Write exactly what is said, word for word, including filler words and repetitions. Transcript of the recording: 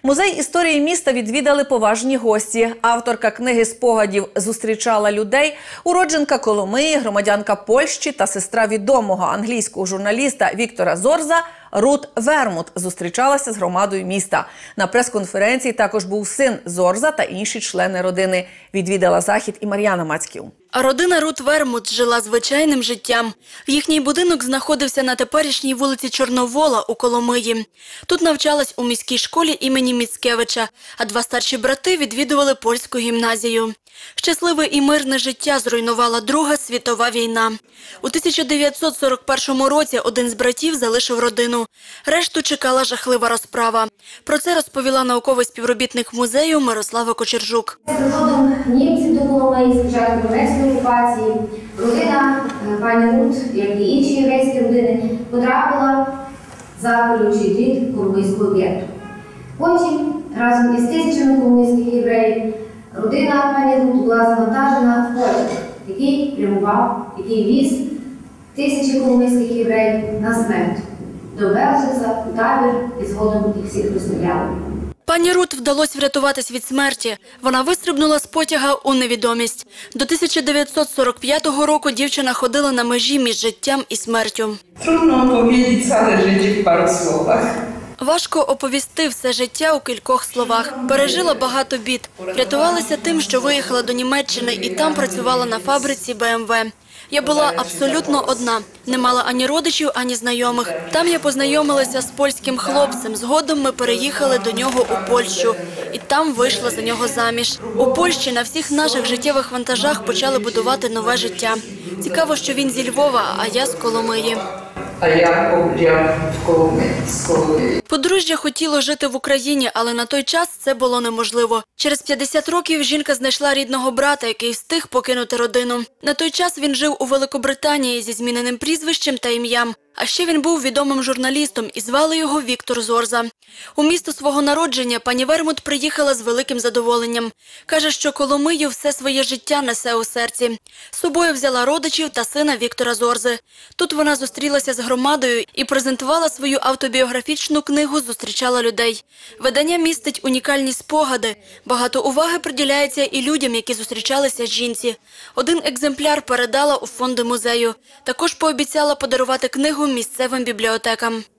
Музей історії міста відвідали поважні гості. Авторка книги спогадів «Зустрічала людей», уродженка Коломиї, громадянка Польщі та сестра відомого англійського журналіста Віктора Зорза Рут Вермут зустрічалася з громадою міста. На прес-конференції також був син Зорза та інші члени родини. Відвідала захід і Мар'яна Мацьків. А родина Рут Вермут жила звичайним життям. Їхній будинок знаходився на теперішній вулиці Чорновола у Коломиї. Тут навчалась у міській школі імені Міцкевича, а два старші брати відвідували польську гімназію. Щасливе і мирне життя зруйнувала Друга світова війна. У тисяча дев'ятсот сорок першому році один з братів залишив родину. Решту чекала жахлива розправа. Про це розповіла науковий співробітник музею Мирослава Кочержук. З приходом німців до Коломиї, спочатку німецької окупації, родина пані Рут, як і інші єврейські родини, потрапила за колючий дріт коломийського гетто. Потім, разом із тисячами коломийських євреїв, родина пані Рут була завантажена в потяг, який прямував, який віз тисячі коломийських євреїв на смерть до Белжица, у табір, і згодом їх всіх розстріляли. Пані Рут вдалося врятуватись від смерті. Вона вистрибнула з потяга у невідомість. До тисяча дев'ятсот сорок п'ятого року дівчина ходила на межі між життям і смертю. Трудно оповісти ціле життя в пару словах. Важко оповісти все життя у кількох словах. Пережила багато бід. Врятувалася тим, що виїхала до Німеччини і там працювала на фабриці Бе Ем Ве. Я була абсолютно одна. Не мала ані родичів, ані знайомих. Там я познайомилася з польським хлопцем. Згодом ми переїхали до нього у Польщу. І там вийшла за нього заміж. У Польщі на всіх наших життєвих вантажах почали будувати нове життя. Цікаво, що він зі Львова, а я з Коломиї. А я, я в Коломиї, з Коломиї. Подружжя хотіло жити в Україні, але на той час це було неможливо. Через п'ятдесят років жінка знайшла рідного брата, який встиг покинути родину. На той час він жив у Великобританії зі зміненим прізвищем та ім'ям. А ще він був відомим журналістом і звали його Віктор Зорза. У місто свого народження пані Вермут приїхала з великим задоволенням. Каже, що Коломию все своє життя несе у серці. З собою взяла родичів та сина Віктора Зорзи. Тут вона зустрілася з громадою і презентувала свою автобіографічну книгу «Зустрічала людей». Видання містить унікальні спогади. Багато уваги приділяється і людям, які зустрічалися жінці. Один екземпляр передала у фонди музею. Також пообіцяла подарувати книгу місцевим бібліотекам.